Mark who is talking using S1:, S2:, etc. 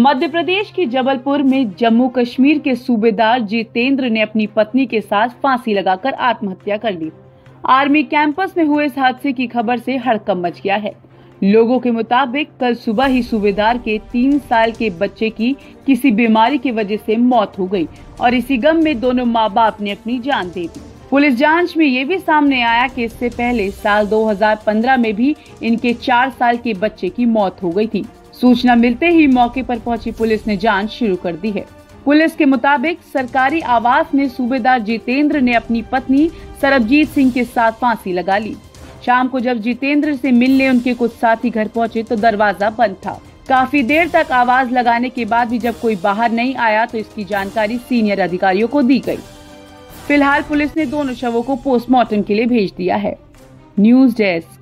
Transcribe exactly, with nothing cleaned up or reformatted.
S1: मध्य प्रदेश के जबलपुर में जम्मू कश्मीर के सूबेदार जितेंद्र ने अपनी पत्नी के साथ फांसी लगाकर आत्महत्या कर ली। आर्मी कैंपस में हुए इस हादसे की खबर से हड़कंप मच गया है। लोगों के मुताबिक कल सुबह ही सूबेदार के तीन साल के बच्चे की किसी बीमारी की वजह से मौत हो गई और इसी गम में दोनों माँ बाप ने अपनी जान दे दी। पुलिस जांच में ये भी सामने आया कि इससे पहले साल दो हज़ार पंद्रह में भी इनके चार साल के बच्चे की मौत हो गई थी। सूचना मिलते ही मौके पर पहुंची पुलिस ने जांच शुरू कर दी है। पुलिस के मुताबिक सरकारी आवास में सूबेदार जितेंद्र ने अपनी पत्नी सरबजीत सिंह के साथ फांसी लगा ली। शाम को जब जितेंद्र से मिलने उनके कुछ साथी घर पहुंचे तो दरवाजा बंद था। काफी देर तक आवाज लगाने के बाद भी जब कोई बाहर नहीं आया तो इसकी जानकारी सीनियर अधिकारियों को दी गई। फिलहाल पुलिस ने दोनों शवों को पोस्टमार्टम के लिए भेज दिया है। News desk.